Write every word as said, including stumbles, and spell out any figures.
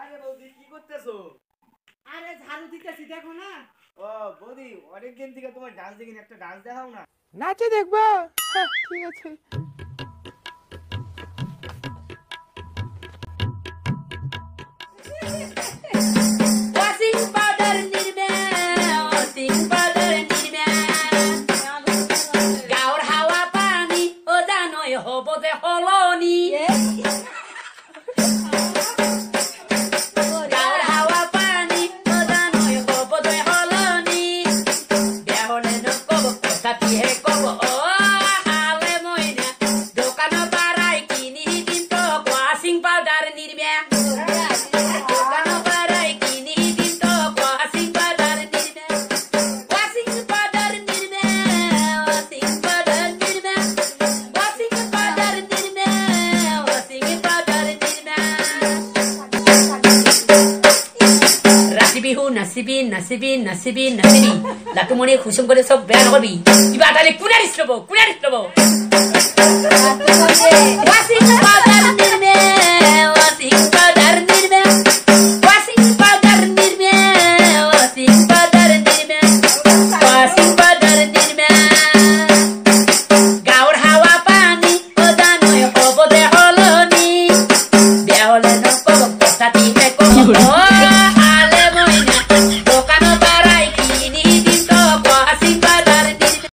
আরে বৌদি কি করতেছো? আরে ঝাড়ু দিতেছি দেখো না। ও বৌদি অনেকদিন থেকে তোমার ডান্স দেখিনি, একটা ডান্স দেখাও না। নাচে দেখবো? হ্যাঁ ঠিক আছে। Washing powder Nirma washing powder Nirma গাওর হাওয়া পানি ও জানোই হব যে হলনি গাওর হাওয়া পানি ও জানোই হব যে হলনি বেহলে নকব কথা দিয়ে কব ও হালে মইনা দোকান পাড়ায় কিনি কিন্তু ওয়াশিং পাউডার নির্মে নাচিবি নাচিবি নাচিবি নাচিবি লাটুমণি খুচুম করে সব বেয়া নকৰবি কিবা এটালে কোনে দিছ ল'ব কোনে দিছ ল'ব